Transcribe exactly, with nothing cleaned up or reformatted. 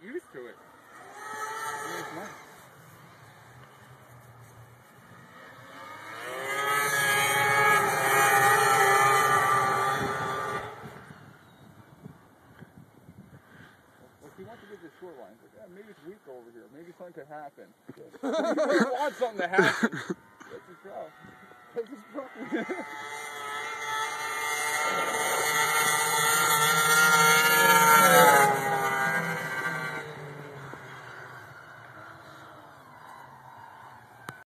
used to it. Yeah, it's nice. He wants to get the shoreline. Like, yeah, maybe it's weak over here. Maybe something could happen. He wants something to happen. That's his problem. That's his problem.